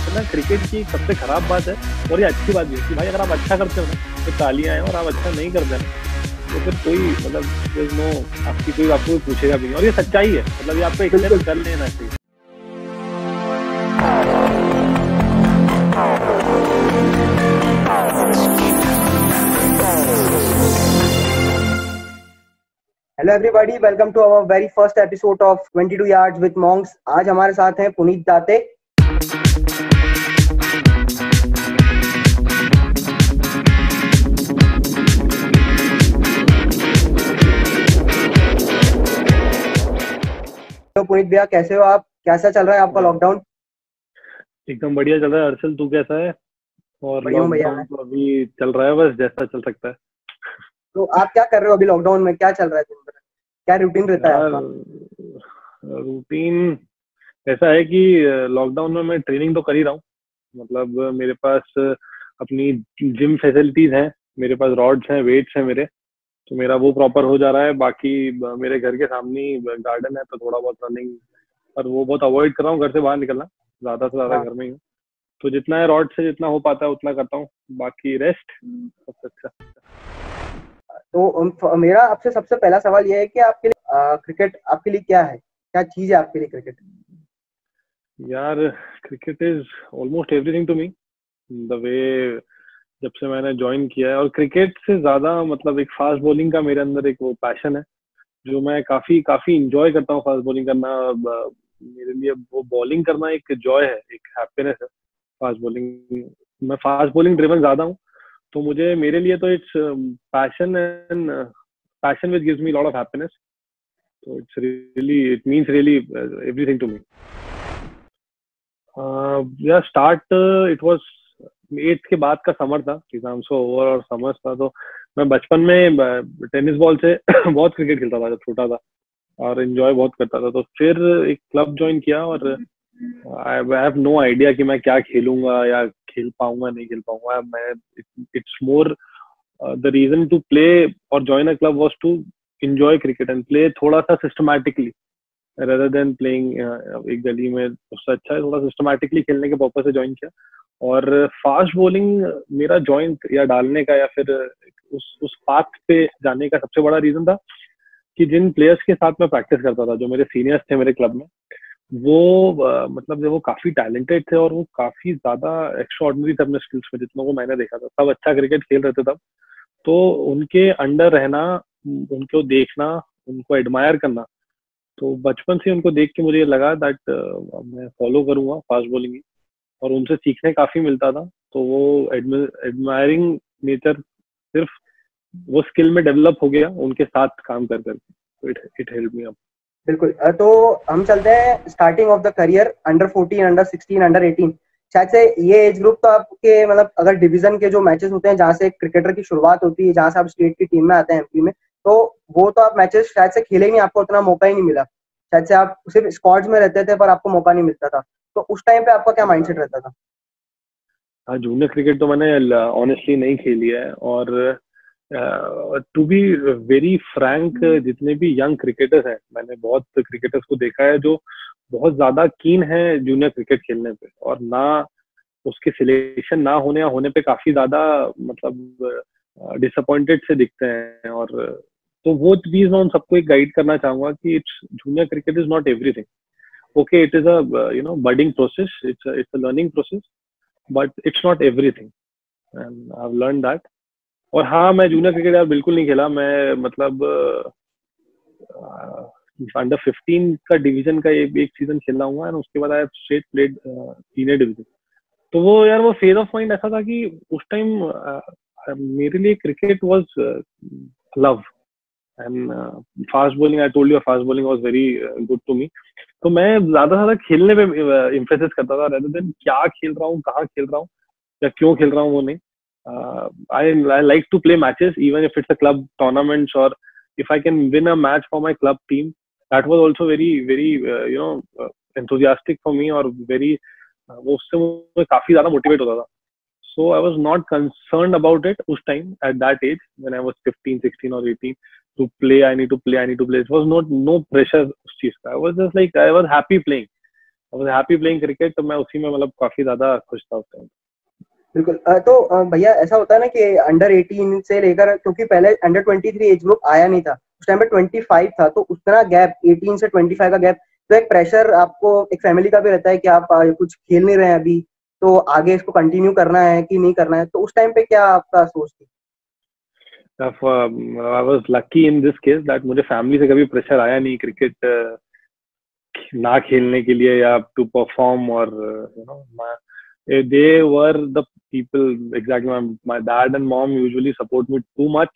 ना क्रिकेट की सबसे खराब बात है, और ये अच्छी बात भी है कि भाई अगर आप अच्छा करते हो ना तो तालियां हैं, और आप अच्छा नहीं करते ना तो फिर कोई मतलब नो आपकी कोई आपको कोई पूछेगा भी नहीं, और ये सच्चाई है, मतलब ये आपको एक्सेप्ट कर लेना चाहिए। Hello everybody, welcome to our very first episode of 22 yards with monks. आज हमारे साथ हैं पुनीत दाते। तो पुनीत भैया कैसे हो आप? कैसा चल रहा है आपका लॉकडाउन? एकदम बढ़िया चल रहा है। हर्षल तू कैसा है? और बढ़िया हूँ भैया। लॉकडाउन तो अभी चल रहा है, बस जैसा चल सकता है। तो आप क्या कर रहे हो अभी लॉकडाउन में? क्या चल रहा है दिन भर? क्या रूटीन रहता है यार आपका? रूटीन ऐसा है कि लॉकडाउन में मैं ट्रेनिंग तो कर ही रहा हूँ। मतलब मेरे पास अपनी जिम फैसिलिटीज हैं, मेरे पास रॉड्स हैं, वेट्स हैं मेरे, तो मेरा वो प्रॉपर हो जा रहा है। बाकी मेरे घर के सामने ही गार्डन है, तो थोड़ा बहुत रनिंग, पर वो बहुत अवॉइड कर रहा हूँ घर से बाहर निकलना, ज्यादा से ज्यादा हाँ। घर में ही हूँ। तो जितना है रॉड से जितना हो पाता है उतना करता हूँ, बाकी रेस्ट सबसे अच्छा। तो मेरा आपसे सबसे पहला सवाल यह है कि आपके लिए क्रिकेट आपके लिए क्या है? क्या चीज है आपके लिए क्रिकेट? यार cricket is almost everything to me, the way जब से मैंने ज्वाइन किया है। और क्रिकेट से ज्यादा मतलब एक फास्ट बॉलिंग का मेरे अंदर एक वो पैशन है, जो मैं काफी काफी इंजॉय करता हूँ फास्ट बॉलिंग करना। मेरे लिए वो बॉलिंग करना एक जॉय है, एक हैप्पीनेस है। फास्ट बॉलिंग, मैं फास्ट बॉलिंग ड्रिवन ज्यादा हूँ, तो मुझे मेरे लिए तो it's passion and passion which gives me lot of happiness. तो it's really, it means really everything to me. या स्टार्ट इट वाज 8th के बाद का समर था, एग्जाम्स ओवर और समर था। तो मैं बचपन में टेनिस बॉल से बहुत क्रिकेट खेलता था जब छोटा था, और एंजॉय बहुत करता था। तो फिर एक क्लब ज्वाइन किया, और आई हैव नो आइडिया कि मैं क्या खेलूंगा या खेल पाऊंगा नहीं खेल पाऊंगा मैं। It's more the reason to play और join a club was to enjoy cricket and play थोड़ा सा सिस्टमैटिकली रेदर देन प्लेइंग एक गली में। उससे अच्छा है थोड़ा सिस्टमैटिकली खेलने के पर्पज से ज्वाइन किया। और फास्ट बॉलिंग मेरा ज्वाइन या डालने का या फिर उस पाथ पे जाने का सबसे बड़ा रीजन था कि जिन प्लेयर्स के साथ मैं प्रैक्टिस करता था, जो मेरे सीनियर्स थे मेरे क्लब में, वो मतलब जो वो काफी टैलेंटेड थे, और वो काफी ज्यादा एक्स्ट्राऑर्डिनरी थे अपने स्किल्स में। जितनों को मैंने देखा था सब अच्छा क्रिकेट खेल रहे थे तब। तो उनके अंडर रहना, उनको देखना, उनको एडमायर करना, तो बचपन से उनको देख के मुझे लगा दैट मैं फॉलो करूंगा फास्ट बॉलिंग ही, और उनसे सीखने काफी मिलता था। तो वो एडमायरिंग नेचर सिर्फ वो स्किल में डेवलप हो गया उनके साथ काम कर करके। तो इट हेल्प मी अप। बिल्कुल। तो हम चलते हैं starting of the career, under 14, under 16, under 18। शायद से ये एज ग्रुप तो आपके मतलब अगर डिवीजन के जो मैचेस होते हैं जहाँ से क्रिकेटर की शुरुआत होती है, जहाँ से आप स्टेट की टीम में आते हैं एमपी में, तो वो तो आप मैचेस शायद से खेले ही नहीं, आपको उतना मौका ही नहीं मिला। शायद से आप सिर्फ स्क्वाड्स में रहते थे पर आपको मौका नहीं मिलता था। तो उस टाइम पे आपका क्या माइंडसेट रहता था? हाँ, जूनियर क्रिकेट तो मैंने ऑनेस्टली नहीं खेली है। और टू बी वेरी फ्रैंक, जितने भी यंग क्रिकेटर्स हैं, मैंने बहुत क्रिकेटर्स को देखा है जो बहुत ज्यादा कीन है जूनियर क्रिकेट खेलने पे, और ना उसके सिलेक्शन ना होने या होने पे काफी ज्यादा मतलब डिसअपॉइंटेड से दिखते हैं। और तो वो चीज मैं उन सबको एक गाइड करना चाहूंगा कि it's junior cricket is not everything. Okay, it is a budding process, it's a learning process, but it's not everything, and I have learn that. और हाँ, मैं जूनियर क्रिकेट यार बिल्कुल नहीं खेला। मैं मतलब अंडर 15 का डिवीजन का एक सीजन खेला हुआ है, और उसके बाद I have straight played senior division. तो वो यार वो फेज ऑफ माइंड ऐसा था कि उस टाइम मेरे लिए cricket was love, and fast bowling, I told you fast bowling was very good to me. तो मैं ज्यादा से ज्यादा खेलने पे इम्फेसिस करता था, रेदर देन क्या खेल रहा हूँ, कहाँ खेल रहा हूँ या क्यों खेल रहा हूँ, वो नहीं। I like to play matches, even if it's a club tournaments, or if I can win a match for my club team. That was also very, very enthusiastic for me, और very वो उससे मुझे काफी ज्यादा motivate होता था। So I was not concerned about it उस time at that age when I was 15, 16 or 18 to play. I need to play. I need to play. It was no pressure उस चीज का. I was just like I was happy playing. I was happy playing cricket, तो मैं उसी में मतलब काफी ज्यादा खुश था उस टाइम। बिल्कुल। तो भैया ऐसा होता है ना कि अंडर 18 से लेकर, क्योंकि पहले अंडर 23 एज ग्रुप आया नहीं था, उस टाइम पे 25 था, तो उतना गैप 18 से 25 का गैप, तो एक प्रेशर आपको एक फैमिली का भी रहता है कि आप कुछ खेल नहीं रहे हैं अभी, तो आगे इसको कंटिन्यू करना है कि नहीं करना है, तो उस टाइम पे क्या आपका सोच थी? I was lucky in this case that मुझे फैमिली से कभी प्रेशर आया नहीं क्रिकेट ना खेलने के लिए या टू परफॉर्म, और you know they were the people exactly. My dad and mom usually support me too much,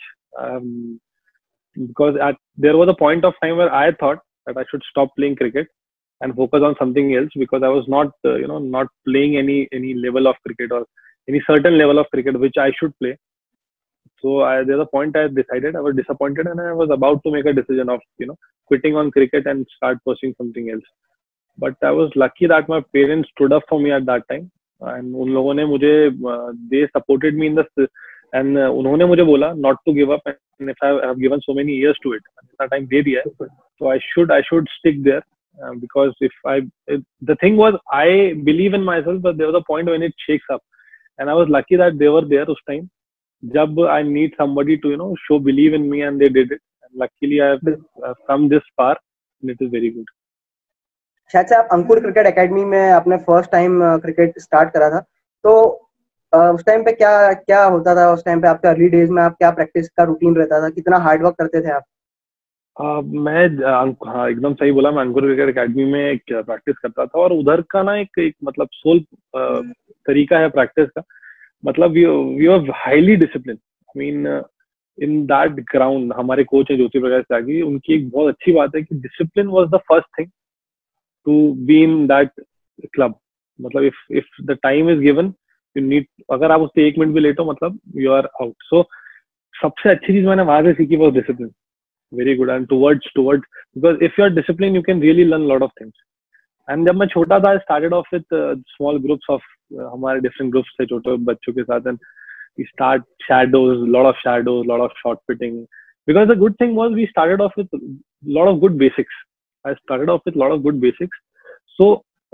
because there was a point of time where I thought that I should stop playing cricket and focus on something else, because I was not not playing any level of cricket or any certain level of cricket which I should play. So there's a point I decided, I was disappointed, and I was about to make a decision of quitting on cricket and start pursuing something else. But I was lucky that my parents stood up for me at that time, and उन लोगों ने मुझे they supported me in the, and उन्होंने मुझे बोला not to give up, and if I have given so many years to it, इतना time दे दिया है, so I should stick there, because the thing was I believe in myself, but there was a point when it shakes up, and I was lucky that they were there उस time जब I need somebody to show believe in me, and they did it, and luckily I've come this far, and it is very good. शायद से आप अंकुर cricket academy में आपने first time cricket start करा था, तो उस टाइम पे क्या क्या होता था? उस टाइम पे आपके अर्ली डेज में आप क्या प्रैक्टिस का रूटीन रहता था, कितना हार्ड वर्क करते थे आप? मैं हाँ एकदम सही बोला, मैं अंकुर क्रिकेट एकेडमी में एक प्रैक्टिस करता था, और उधर का ना एक मतलब सोल तरीका है प्रैक्टिस का, मतलब we are highly discipline. I mean in that ground हमारे कोच है ज्योति प्रकाश त्यागी, उनकी एक बहुत अच्छी बात है कि discipline was the first thing to be in that club. मतलब if the time is given you need, अगर आप उससे 1 मिनट भी लेट हो मतलब यू आर आउट। सो सबसे अच्छी चीज मैंने वहां से सीखी वो discipline, very good, and towards because if you are discipline you can really learn lot of things. And जब मैं छोटा था, started off with small groups of, हमारे डिफरेंट ग्रुप्स थे छोटे बच्चों के साथ, एंड we start lot of shadows, lot of short fitting, because the good thing was we started off with lot of good basics. I started off with lot of good basics, so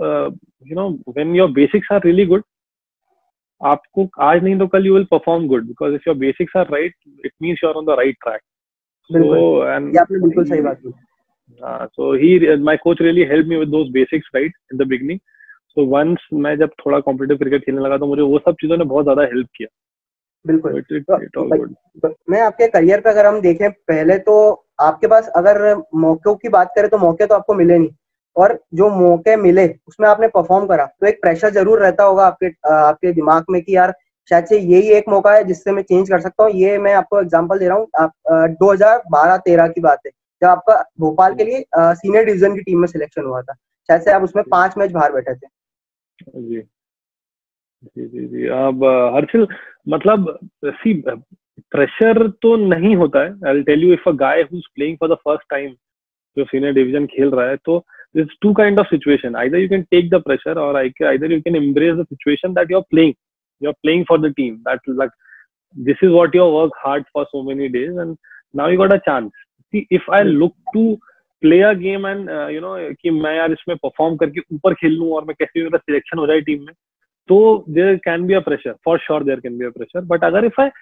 when your basics are really good, आपको आज नहीं तो कल you will perform good, because if your basics are right, it means you are on the right track. So and ये आपने बिल्कुल सही बात की। so my coach really helped me with those basics right in the beginning. So once मैं जब थोड़ा competitive cricket खेलने लगा, तो मुझे वो सब चीजों ने बहुत ज्यादा help किया। बिल्कुल। तो मैं आपके करियर पे अगर हम देखें, पहले तो आपके पास अगर मौकों की बात करें तो मौके तो आपको मिले नहीं, और जो मौके मिले उसमें आपने परफॉर्म करा, तो एक प्रेशर जरूर रहता होगा आपके दिमाग में कि यार शायद से यही एक मौका है जिससे मैं चेंज कर सकता हूँ। ये मैं आपको एग्जांपल दे रहा हूँ, आप 2012-13 की बात है, जब आपका भोपाल के लिए सीनियर डिवीजन की टीम में सिलेक्शन हुआ था, शायद से आप उसमें 5 मैच बाहर बैठे थे। जी जी जी जी। अब हर्षिल मतलब सी प्रेशर तो नहीं होता है। I will tell you, if a guy who is playing for the first time, जो सीनियर डिवीजन खेल रहा है, तो there's two kind of situation. Either you can take the pressure, or either you can embrace the situation that you're playing for the team, that like this is what you work hard for so many days, and now you got a chance. See, if I look to play a game and कि मैं यार इसमें perform करके ऊपर खेल लूं और मैं कैसे मेरा सिलेक्शन हो जाए टीम में, तो there can be a pressure, for sure there can be a pressure. But अगर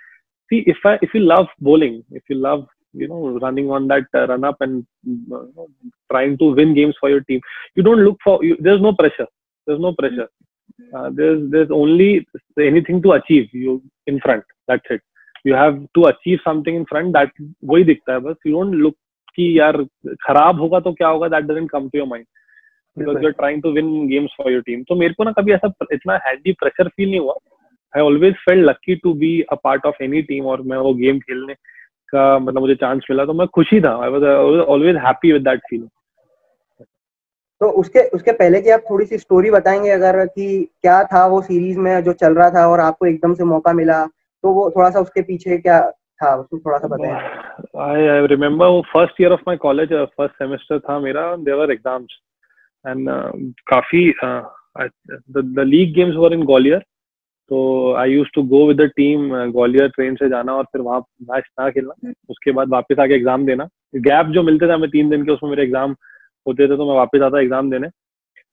if you love bowling, if you love running on that run up and trying to win games for your team, you don't look for there's no pressure. There's only anything to achieve you in front, that's it. You have to achieve something in front, that वही दिखता है बस। You don't look कि यार खराब होगा तो क्या होगा, that doesn't come to your mind, because you're trying to win games for your team. तो मेरे को ना कभी ऐसा इतना हैवी प्रेशर फील नहीं हुआ। I always felt lucky to be a part of any team, और मैं वो गेम खेलने का मतलब मुझे चांस मिला तो मैं खुशी था। I was always happy with that feeling. तो उसके पहले की आप थोड़ी सी स्टोरी बताएंगे अगर, कि क्या था वो सीरीज में जो चल रहा था और आपको एकदम से मौका मिला, तो वो थोड़ा सा उसके पीछे क्या था उसको थोड़ा सा बताएं। I remember वो first year of my college, first semester था मेरा, there were exams and काफी the league games were in Gwalior, तो I use to go with the team Gwalior, train से जाना और फिर वहाँ मैच ना खेलना, उसके बाद वापस आके एग्जाम देना। गैप जो मिलते थे हमें 3 दिन के, उसमें मेरे एग्जाम होते थे, तो मैं वापस आता एग्जाम देने।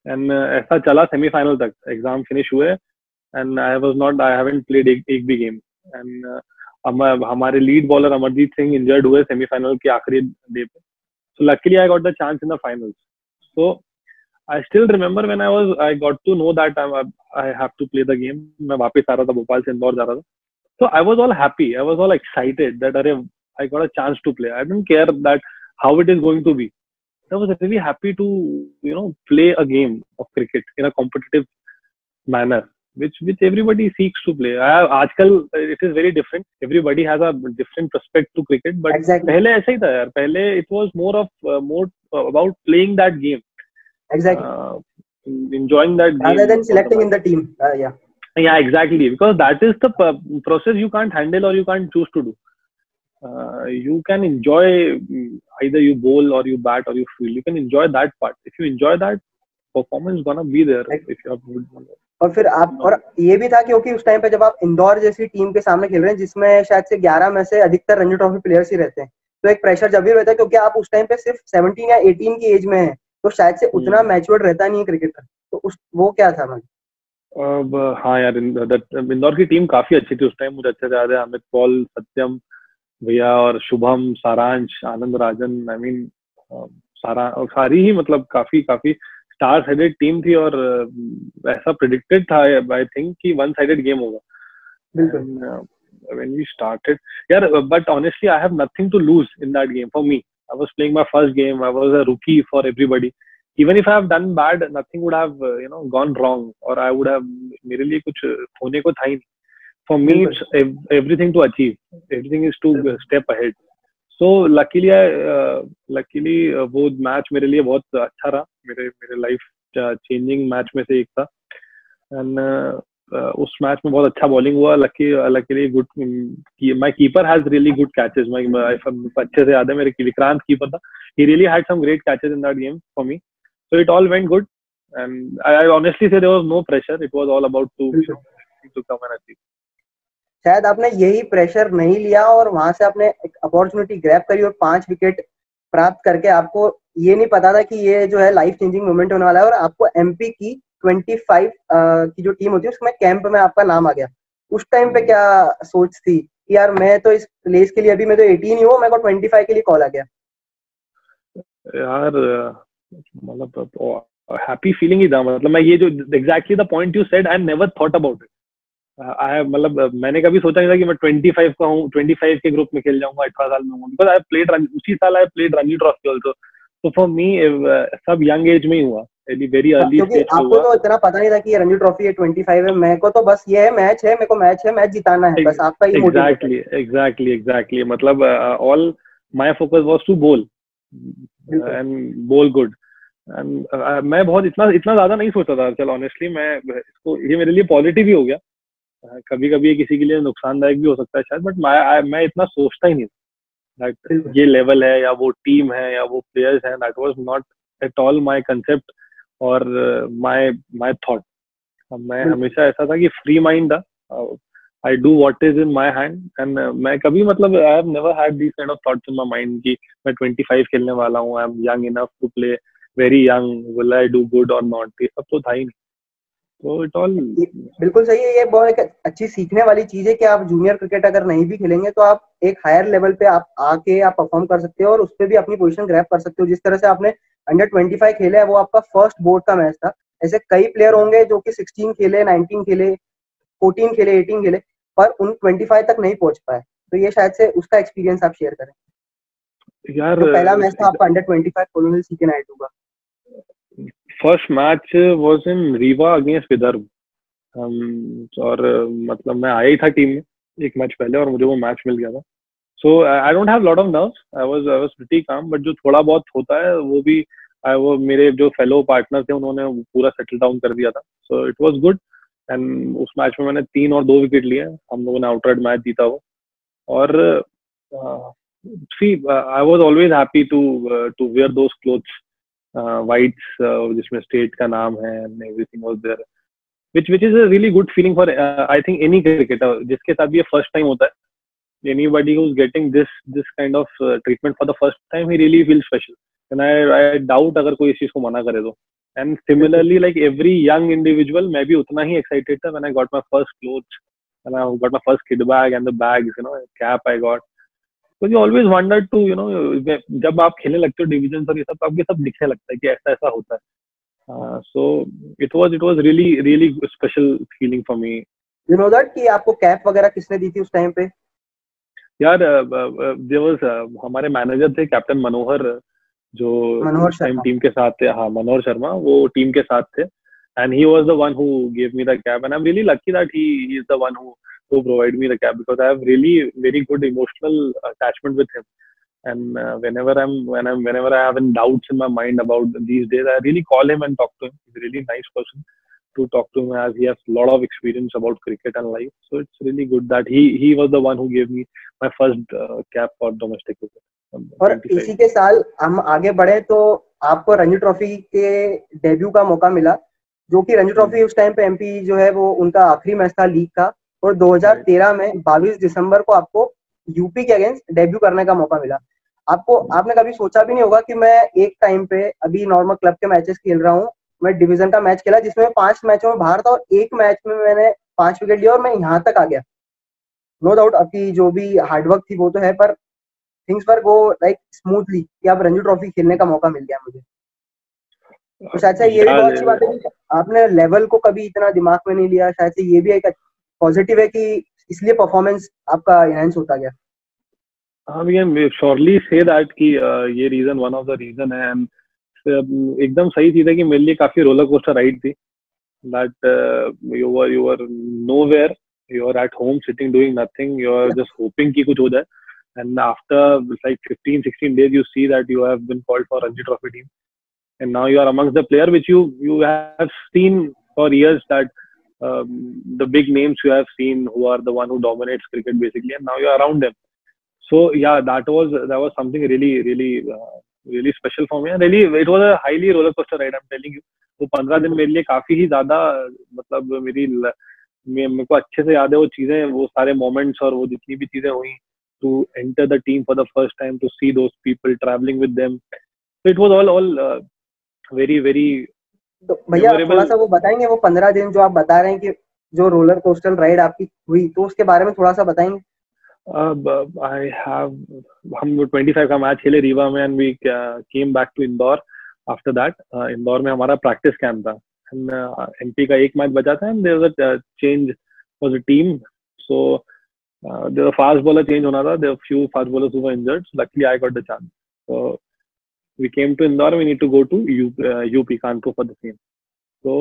एंड ऐसा चला सेमीफाइनल तक, एग्जाम फिनिश हुए एंड आई हैवंट प्लेड एक भी गेम। एंड हमारे lead bowler Amarjit Singh injured हुए सेमीफाइनल के आखिरी डे पे, so luckily I got the chance in the finals. So I still remember when I got to know that I have to play the game. मैं वापस आ रहा था, भोपाल से इंदौर जा रहा था, so I was all happy, I was all excited that अरे I got a chance to play. I didn't care that how it is going to be. I was really happy to play a game of cricket in a competitive manner, which everybody seeks to play. आजकल it is very different. Everybody has a different perspective to cricket, but Exactly. पहले ऐसा ही था यार. पहले it was more about playing that game. Exactly. Enjoying that game rather than selecting in the team. Yeah, exactly, because that is the process you can't handle or you can't choose to do. You can enjoy either you bowl or you bat or you field. You can enjoy that part. If you enjoy that, performance is gonna be there. If you have good bowler. और फिर आप, और ये भी था क्योंकि उस time पे जब आप इंदौर जैसी टीम के सामने खेल रहे हैं जिसमें शायद से 11 में से अधिकतर रणजी ट्रॉफी प्लेयर्स ही रहते हैं, तो एक प्रेशर जब भी रहता है क्योंकि आप उस टाइम पे सिर्फ 17 या 18 की एज में हैं, तो शायद से उतना मैच्योर्ड रहता नहीं है क्रिकेटर, तो वो क्या था मतलब? हाँ यार, इंदौर की टीम काफी अच्छी थी उस टाइम, मुझे अच्छे से याद है। अमित पॉल, सत्यम भैया और शुभम, सारांश, आनंद राजन, आई मीन सारी ही मतलब काफी स्टार हेडेड टीम थी, और ऐसा प्रेडिक्टेड था आई थिंक कि वन साइडेड गेम होगा। When we started, yeah, but honestly I have nothing to lose in that game. For me, I was playing my first game, I was a rookie for everybody. Even if I have done bad, nothing would have gone wrong, or I would have, मेरे लिए कुछ होने को था ही नहीं. For me it's everything to achieve, everything is to step ahead. So luckily वो match मेरे लिए बहुत अच्छा रहा, मेरे लाइफ चेंजिंग मैच में से एक था। एंड उस मैच में बहुत अच्छा बॉलिंग हुआ, luckily good, my keeper has really good catches, अच्छे से याद है, मेरे विक्रांत कीपर था, he really had some great catches in that game for me, so it all went good and I honestly say there was no pressure, it was all about to come and achieve. शायद आपने यही pressure नहीं लिया और वहां से आपने एक अपॉर्चुनिटी ग्रैब करी और 5 विकेट प्राप्त करके, आपको ये नहीं पता था कि ये जो है लाइफ चेंजिंग मोमेंट होने वाला है, और आपको एमपी की 25 की जो टीम होती है उसमें कैंप में आपका नाम आ गया। उस टाइम पे क्या सोच थी कि यार मैं तो इस प्लेस के लिए, अभी मैं तो 18 ही हूँ, मेरे को 25 के लिए कॉल आ गया? यार मतलब हैप्पी फीलिंग ही था, मतलब मैं ये जो exactly the point you said, I never thought about it. मतलब मैंने कभी सोचा नहीं था कि मैं 25 का हूँ, 25 के ग्रुप में खेल जाऊंगा, 18 साल में हूँ, बिकॉज आई प्लेड उसी साल I played Ranji trophy also, तो फॉर मी सब यंग एज में ही हुआ, वेरी अर्ली स्टेज पे आपको तो इतना पता नहीं था कि ये रणजी ट्रॉफी है, 25 है, मेरे को तो बस ये है मैच है, मेरे को मैच है, मैच जिताना है, बस आपका ये मोटिव है। एग्जैक्टली मतलब all my focus was to bowl and bowl good, and मैं बहुत इतना ज्यादा नहीं सोचता था। चल ऑनेस्टली मैं इसको, ये मेरे लिए पॉजिटिव ही हो गया, कभी कभी ये किसी के लिए नुकसानदायक भी हो सकता है शायद, बट मैं इतना सोचता ही नहीं दैट ये लेवल है या वो टीम है या वो प्लेयर्स हैं, that was not at all my concept और माय थॉट। मैं हमेशा ऐसा था कि फ्री माइंड था, I do what is in my hand, and मैं कभी मतलब I have never had this kind of thoughts in my mind कि मैं 25 खेलने वाला हूँ, I am young enough to play, very young, will I do good और not, ये सब तो था ही नहीं। तो इट ऑल बिल्कुल सही है, ये बहुत एक अच्छी सीखने वाली चीज है कि आप जूनियर क्रिकेट अगर नहीं भी खेलेंगे तो आप एक हायर लेवल पे आप आके आप परफॉर्म कर सकते हो और उस पर भी अपनी पोजीशन ग्रैब कर सकते हो। जिस तरह से आपने अंडर 25 खेले है, वो आपका फर्स्ट बोर्ड का मैच था। ऐसे कई प्लेयर होंगे जो कि 16 खेले, 19 खेले, 14 खेले, 18 खेले, पर उन 25 तक नहीं पहुंच पाए, तो ये शायद से उसका एक्सपीरियंस आप शेयर करें यार। तो पहला मैच था आपका अंडर 25 कोलोनियल सीके नायडू का। First match was in Rewa against Vidarbha, और मतलब मैं आया ही था टीम में एक मैच पहले और मुझे वो मैच मिल गया था। So I don't have lot of nerves, I was pretty calm, but जो थोड़ा बहुत होता है वो भी वो मेरे जो फेलो पार्टनर थे उन्होंने पूरा सेटल डाउन कर दिया था, so it was good. And उस मैच में मैंने 3 और 2 विकेट लिए, हम लोगों ने आउटराइट मैच जीता वो। और see I was always happy to wear those clothes, whites जिसमें स्टेट का नाम है, and everything was there, which is a really good feeling for I think any cricketer जिसके साथ भी ये first time होता है, anybody who's getting this kind of treatment for the first time, he really feels special, and I doubt अगर कोई इस चीज को मना करे तो And similarly, like every young individual, मैं भी उतना ही excited था when I got my first clothes, and I got my first kid bag and the bags, cap I got. So you always wondered to, जब आप खेलने लगते हो division और ये सब, आपके सब दिखने लगता है कि ऐसा ऐसा होता है. So it was really special feeling for me. You know that कि आपको कैप वगैरह किसने दी थी उस टाइम पे? यार there was हमारे मैनेजर थे कैप्टन मनोहर, जो उस टाइम टीम के साथ थे. हाँ, मनोहर शर्मा, वो टीम के साथ थे. And he was the one who gave me the cap, and I'm really lucky that he is the one who provided me the cap, because I have really very good emotional attachment with him. And whenever I have any doubts in my mind about these days, I really call him and talk to him. He's a really nice person to talk to him, as he has a lot of experience about cricket and life. So it's really good that he was the one who gave me my first cap for domestic cricket. और इसी के साल हम आगे बढ़े तो आपको Ranji trophy के डेब्यू का मौका मिला, जो कि रणजी ट्रॉफी उस टाइम पे एमपी जो है वो उनका आखिरी मैच था लीग का. और 2013 में 22 दिसंबर को आपको यूपी के अगेंस्ट डेब्यू करने का मौका मिला. आपने कभी सोचा भी नहीं होगा कि मैं एक टाइम पे अभी नॉर्मल क्लब के मैचेस खेल रहा हूँ, मैं डिवीजन का मैच खेला जिसमें 5 मैचों में बाहर था और एक मैच में मैंने 5 विकेट लिया और मैं यहाँ तक आ गया. नो डाउट आपकी जो भी हार्डवर्क थी वो तो है, पर things were go like smoothly कि आप रणजी ट्रॉफी खेलने का मौका मिल गया मुझे. तो शायद से ये भी बहुत अच्छी बात है कि आपने लेवल को कभी इतना दिमाग में नहीं लिया. शायद से ये भी एक पॉजिटिव है कि इसलिए परफॉर्मेंस आपका एनहांस होता गया. we can surely say that कि ये reason one of the reason है. एंड एकदम सही चीज है कि मेरे लिए काफी रोलर कोस्टर राइड थी. that you were nowhere, you are at home sitting doing nothing, you are just hoping कि कुछ हो जाए. And after like 15-16 days, you see that you have been called for Ranji Trophy team, and now you are amongst the player which you have seen for years, that the big names you have seen who are the one who dominates cricket basically, and now you are around them. So yeah, that was something really special for me, and really it was a highly roller coaster ride. I'm telling you, वो 15 दिन मेरे लिए काफी ही ज्यादा, मतलब मेरे को अच्छे से याद है वो चीजें, वो सारे मोमेंट्स और वो जितनी भी चीजें हुई, to enter the team for the first time, to see those people, traveling with them. So it was all very तो भैया थोड़ा सा वो बताएंगे, वो 15 दिन जो आप बता रहे हैं कि जो रोलर कोस्टर राइड आपकी हुई, तो उसके बारे में थोड़ा सा बताएंगे. हम 25 का मैच खेले रीवा में, and we came back to Indore after that. Indore में हमारा प्रैक्टिस कैंप था, एमपी का एक मैच बचा था, and there was a change for the team. So the fast bowler change होना था. There were few fast bowlers who were injured. So luckily I got the chance. So we came to Indore. We need to go to UP Kanpur for the same. So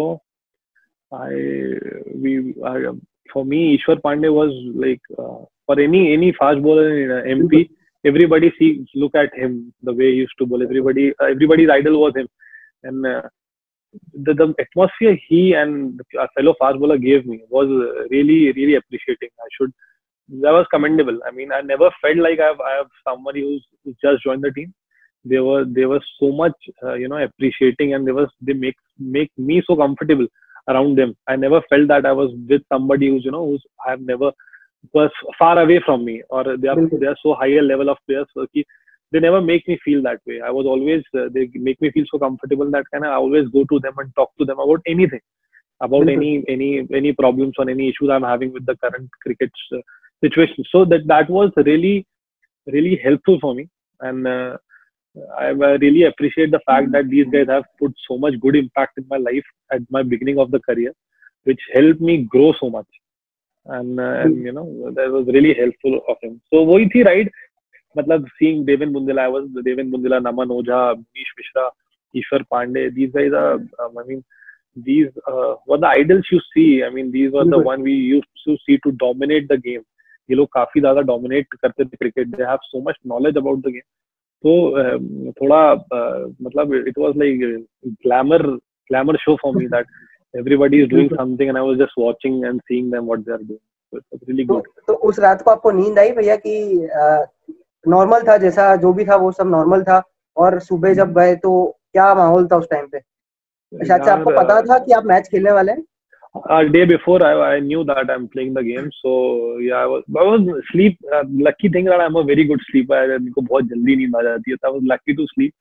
for me, Ishwar Pandey was like for any fast bowler in MP, everybody look at him the way he used to bowl. Everybody's idol was him, and the atmosphere he and a fellow fast bowler gave me was really appreciating. That was commendable. I mean, I never felt like I have somebody who's just joined the team. They were so much appreciating, and they make me so comfortable around them. I never felt that I was with somebody who's was far away from me, or they are so higher level of players. So they never make me feel that way. I was always they make me feel so comfortable that I always go to them and talk to them about anything, about any problems or any issues I'm having with the current cricket situation. So that was really helpful for me, and I really appreciate the fact that these guys have put so much good impact in my life at my beginning of the career, which helped me grow so much, and that was really helpful of him. So वही थी ride, मतलब seeing Devin Bundela, Naman Ojha, Manish Mishra, Ishwar Pandey, these guys are these were the idols you see. I mean, these were the one we used to see to dominate the game. ये लोग काफी ज्यादा dominate करते थे cricket. They have so much knowledge about the game. तो थोड़ा मतलब it was like glamour show for me that everybody is doing something and I was just watching and seeing them what they are doing. So it was really good. तो उस रात को आपको नींद आई भैया कि नॉर्मल था, जैसा जो भी था वो सब नॉर्मल था, और सुबह जब गए तो क्या माहौल था उस टाइम पे? शायद से आपको पता था कि आप मैच खेलने वाले हैं? Day before I knew that I'm playing the game, so yeah, I was sleep. Lucky thing that I'm a very good sleeper. मेरे को बहुत जल्दी नींद आ जाती है. I was lucky to sleep,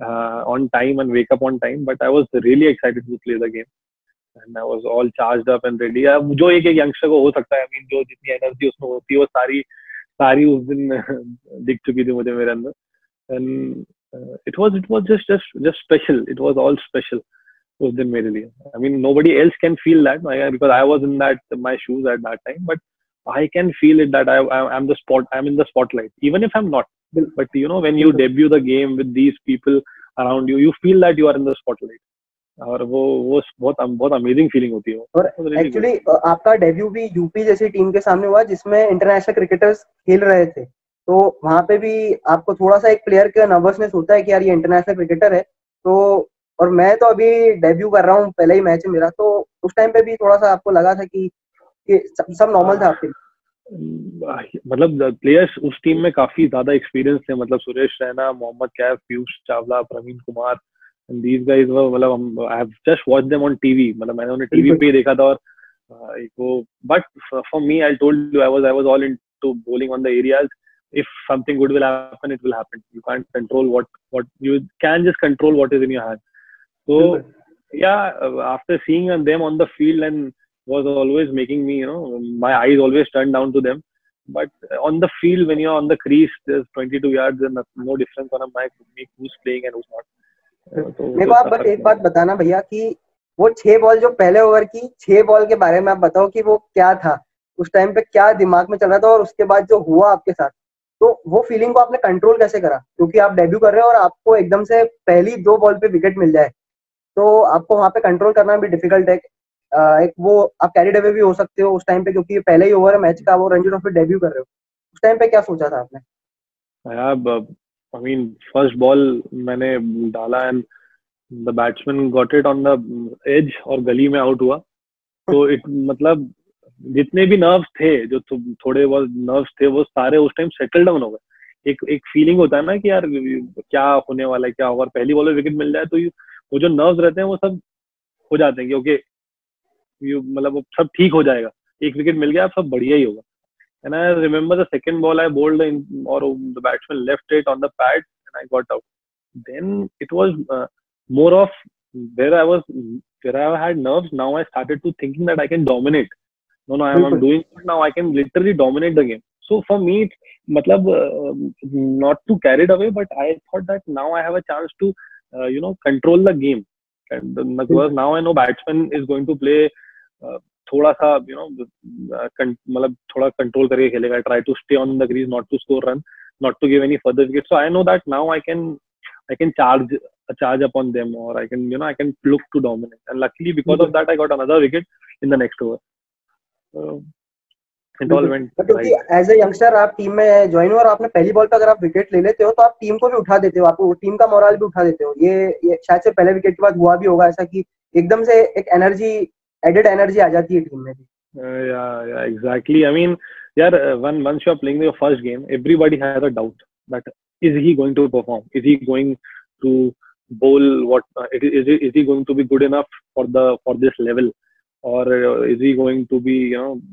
on time and wake up on time, but I was really excited to play the game and I was all charged up and ready. अब जो एक यंगस्टर को हो सकता है, I mean, जो जितनी energy उसमें होती है वो सारी सारी उस दिन दिख चुकी थी मुझे मेरे अंदर. And it was just special. It was all special उस दिन मेरे लिए. I mean, nobody else can feel that because I was in my shoes at that time, but I can feel it that I'm in the spotlight, even if I'm not. But you know, when you debut the game with these people around you, you feel that you are in the spotlight. और वो बहुत amazing feeling होती है वो. और actually आपका debut भी UP जैसी टीम के सामने हुआ जिसमें इंटरनेशनल क्रिकेटर्स खेल रहे थे, तो वहां पे भी आपको थोड़ा सा एक प्लेयर का नर्वसनेस होता है कि यार ये इंटरनेशनल क्रिकेटर है. तो और मैं तो अभी डेब्यू कर रहा हूँ, पहला ही मैच है मेरा, तो उस टाइम पे भी थोड़ा सा आपको लगा था कि सब नॉर्मल था आपके लिए? मतलब प्लेयर्स उस टीम में काफी ज्यादा एक्सपीरियंस थे. मतलब Suresh Raina, Mohammad Kaif, Piyush Chawla, Praveen Kumar, and these guys were, मतलब I have just watched them on TV. मतलब मैंने उन्हें टीवी पे देखा था. और वो but for me, I told you, I was all into bowling on the areas. If something good will happen, it will happen. You can't control what you can, just control what is in your hand. So yeah, after seeing them on the field and was always making me, you know, my eyes always turned down to them. But on the field, when you're on the crease, there's 22 yards and no difference on a match who's playing and who's not. मेरे को आप बस एक बात बताना भैया कि वो 6 बॉल जो पहले ओवर की 6 बॉल के बारे में आप बताओ कि वो क्या था उस टाइम पे, क्या दिमाग में चल रहा था, और उसके बाद जो हुआ आपके साथ, तो वो फीलिंग को आपने कंट्रोल कैसे करा? क्योंकि आप डेब्यू कर रहे हो और आपको एकदम से पहली 2 बॉल पे विकेट मिल जाए, तो आपको वहां पे कंट्रोल करना भी डिफिकल्ट है. एक वो आप कैरीड अवे भी हो सकते हो उस टाइम पे, क्योंकि पहले ही ओवर है मैच का, वो रणजी ट्रॉफी डेब्यू कर रहे हो. उस टाइम पे क्या सोचा था आपने? I mean, first ball मैंने डाला and the batsman got it on the edge और गली में आउट हुआ. तो मतलब जितने भी नर्व्स थे, जो थोड़े बहुत नर्व्स थे, वो सारे उस टाइम सेटल डाउन हो गए. एक फीलिंग होता है ना कि यार क्या होने वाला है, क्या होगा. पहली बॉल में विकेट मिल जाए तो वो जो नर्व्स रहते हैं वो सब हो जाते हैं कि ओके मतलब वो सब ठीक हो जाएगा, एक विकेट मिल गया, सब बढ़िया ही होगा. And I remember the second ball I bowled or the batsman left it on the pad and I got out. Then it was more of where I had nerves. Now I started to thinking that I can dominate. No, I'm doing it now. I can literally dominate the game. So for me, matlab, not to carry it away, but I thought that now I have a chance to, control the game. And because now I know batsman is going to play. थोड़ा सा मतलब थोड़ा control करके खेलेगा. Try to stay on the crease, not to score run, not to give any further wicket. So I know that now I can charge upon them, or I can look to dominate. And luckily because of that I got another wicket in the next over. It all went क्योंकि as a youngster आप team में join हो और आपने पहली ball पे अगर आप विकेट ले लेते हो तो आप टीम को भी उठा देते हो, आपको टीम का मोरल भी उठा देते हो. ये शायद से पहले विकेट के बाद हुआ भी होगा ऐसा कि एकदम से एक एनर्जी, एडेड एनर्जी आ जाती है टीम में भी. Yeah, exactly. I mean, once you are playing your first game, everybody has a doubt that is he going to perform? Is he going to bowl? Is he going to be good enough for this level, or is he going to be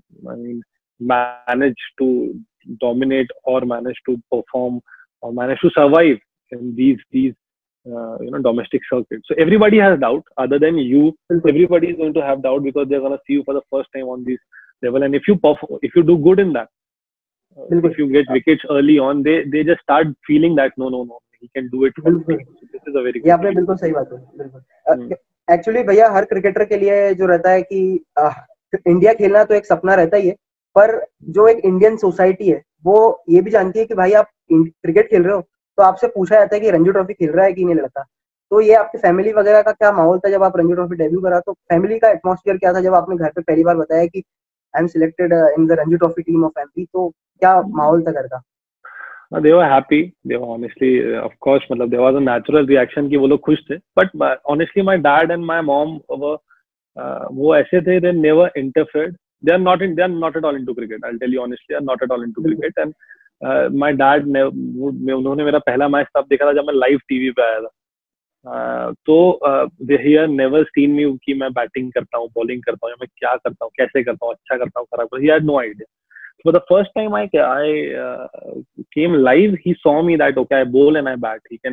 manage to dominate or manage to perform or manage to survive in these domestic circuit. So everybody has doubt other than you. Everybody is going to have doubt because they're going to see you for the first time on this level. And if you do good in that, if you get wickets early on, they just start feeling that no, he can do it. So this is a very good. आपने बिल्कुल सही बात है. बिल्कुल. Actually भैया हर cricketer के लिए जो रहता है कि इंडिया खेलना तो एक सपना रहता ही है, पर जो एक इंडियन सोसाइटी है वो ये भी जानती है कि भाई आप क्रिकेट खेल रहे हो तो आपसे पूछा जाता है कि रणजी ट्रॉफी खेल रहा है कि नहीं लड़का. तो ये आपकी फैमिली वगैरह का क्या माहौल था जब आप रणजी ट्रॉफी डेब्यू करा? तो फैमिली का एटमॉस्फेयर क्या था जब आपने घर पे पहली बार बताया कि I am selected in the Ranji trophy team of MP? तो क्या माहौल था घर का? They were happy. They were honestly, of course, मतलब there was a natural reaction कि वो लोग खुश थे. But honestly, my dad and my mom were वो ऐसे थे, they never interfered. They are not at all into cricket. I'll tell you honestly, they are not at all into cricket. And my dad ने उन्होंने मेरा पहला match तब देखा था जब मैं लाइव टीवी पे आया था. तो they here never seen me कि मैं बैटिंग करता हूँ, बॉलिंग करता हूँ, या मैं क्या करता हूँ, कैसे करता हूँ, अच्छा करता हूँ, खराब. He had no idea. For the first time I came live, he saw me that okay, I bowl and I bat.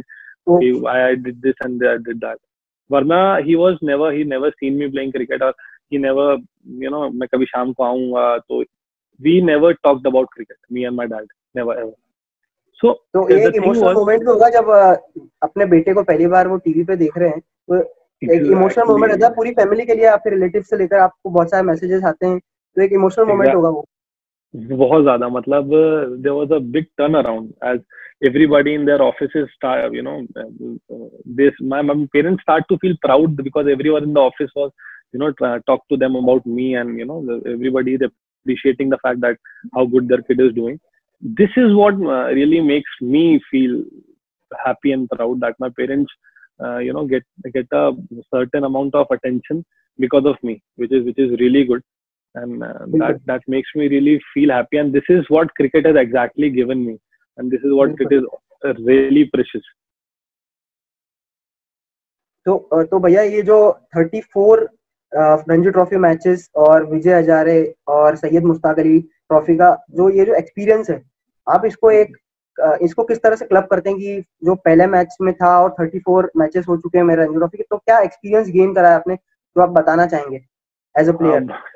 तो I did this and I did that. वरना he never seen me playing cricket, or he never, मैं कभी शाम को आऊंगा तो we never talked about cricket, me and my dad, never ever. So ये the एक thing इमोशनल was, मोमेंट भी होगा जब अपने बेटे को पहली बार वो टीवी पे देख रहे हैं, तो एक इमोशनल मोमेंट रहता है पूरी फैमिली के लिए, आपके रिलेटिव से लेकर आपको बहुत सारे मैसेजेस आते हैं, तो एक इमोशनल मोमेंट होगा वो। बहुत ज्यादा, मतलब there was a big turnaround as everybody in their offices start, my parents start to feel proud because everyone in the office was, talk to them about me, and everybody is appreciating the fact that how good their kid is doing. This is what really makes me feel happy and proud, that my parents get a certain amount of attention because of me, which is really good. And that makes me really feel happy, and this is what cricket has exactly given me, and this is what it is really precious. तो भैया ये जो 34 Ranji trophy matches और विजय हजारे और Syed Mushtaq Ali trophy का जो experience है, आप इसको किस तरह से क्लब करते हैं कि जो पहले मैच में था और 34 मैचेस हो चुके हैं मेरे रणजी ट्रॉफी के, तो क्या एक्सपीरियंस गेन करा है आपने जो आप बताना चाहेंगे एज अ प्लेयर?